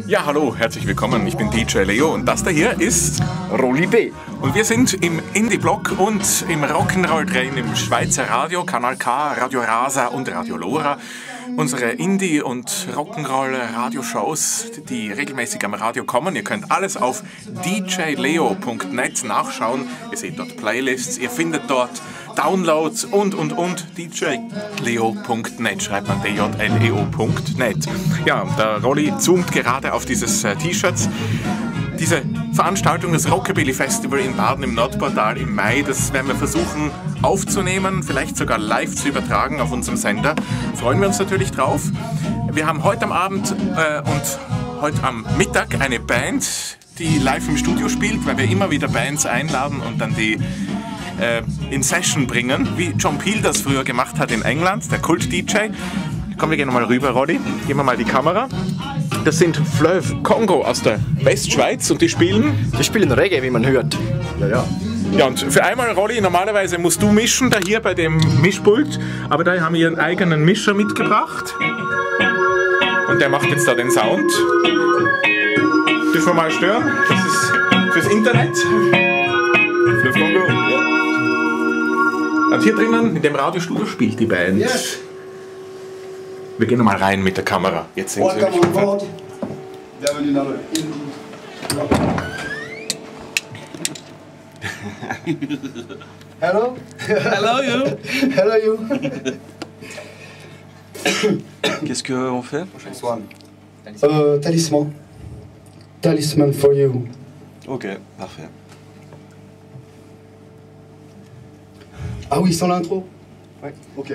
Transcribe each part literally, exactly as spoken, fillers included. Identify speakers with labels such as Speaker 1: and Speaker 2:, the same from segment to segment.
Speaker 1: Ja, hallo, herzlich willkommen. Ich bin D J Leo und das da hier ist Rolli B. Und wir sind im Indie-Blog und im Rock'n'Roll-Train im Schweizer Radio, Kanal K, Radio Rasa und Radio Lora. Unsere Indie- und Rock'n'Roll-Radioshows, die regelmäßig am Radio kommen. Ihr könnt alles auf d j leo punkt net nachschauen. Ihr seht dort Playlists, ihr findet dort Downloads und, und, und. d j leo punkt net schreibt man d j l e o punkt net. Ja, der Rolli zoomt gerade auf dieses äh, T-Shirt. Diese Veranstaltung, das Rockabilly Festival in Baden im Nordportal im Mai, das werden wir versuchen aufzunehmen, vielleicht sogar live zu übertragen auf unserem Sender. Freuen wir uns natürlich drauf. Wir haben heute am Abend äh, und heute am Mittag eine Band, die live im Studio spielt, weil wir immer wieder Bands einladen und dann die äh, in Session bringen, wie John Peel das früher gemacht hat in England, der Kult-D J. Komm, wir gehen nochmal rüber, Rolli. Geben wir mal die Kamera. Das sind Fleuve Congo aus der Westschweiz und die spielen...
Speaker 2: Die spielen Reggae, wie man hört.
Speaker 1: Ja, ja. Ja, und für einmal, Rolli, normalerweise musst du mischen, da hier bei dem Mischpult, aber da haben wir ihren eigenen Mischer mitgebracht. Und der macht jetzt da den Sound. Dürfen wir mal stören? Das ist fürs Internet. Fleuve Congo. Ja. Und hier drinnen, in dem Radiostudio, spielt die Band. Yes. Wir gehen nochmal rein mit der Kamera. Jetzt sehen Sie mich.
Speaker 3: Hello.
Speaker 4: Hello you.
Speaker 3: Hello you.
Speaker 4: Qu'est-ce qu'on fait?
Speaker 3: Euh, talisman. Talisman for you.
Speaker 4: Ok, parfait.
Speaker 3: Ah oui, sans l'intro? Ouais, ok.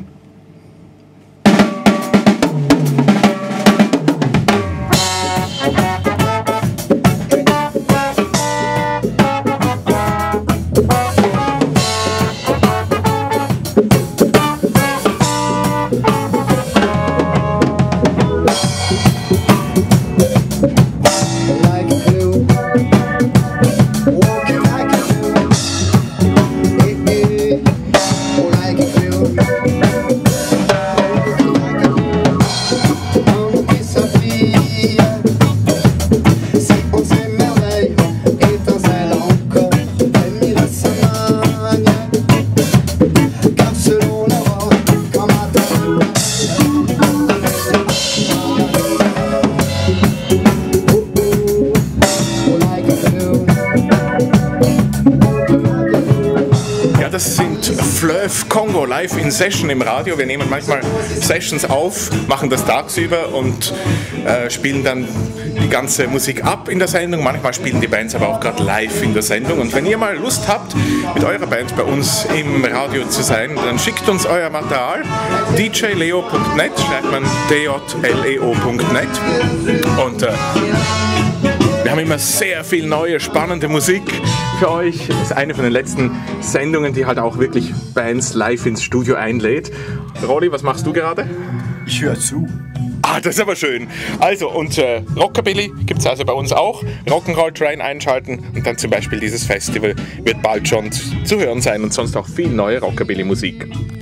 Speaker 1: Das sind Fleuve Congo live in Session im Radio. Wir nehmen manchmal Sessions auf, machen das tagsüber und äh, spielen dann die ganze Musik ab in der Sendung. Manchmal spielen die Bands aber auch gerade live in der Sendung. Und wenn ihr mal Lust habt, mit eurer Band bei uns im Radio zu sein, dann schickt uns euer Material. d j leo punkt net schreibt man d j l e o punkt net. Und äh, wir haben immer sehr viel neue, spannende Musik für euch. Das ist eine von den letzten Sendungen, die halt auch wirklich Bands live ins Studio einlädt. Rolli, was machst du gerade?
Speaker 2: Ich höre zu.
Speaker 1: Ah, das ist aber schön. Also, und äh, Rockabilly gibt es also bei uns auch. Rock'n'Roll-Train einschalten und dann zum Beispiel dieses Festival wird bald schon zu hören sein und sonst auch viel neue Rockabilly-Musik.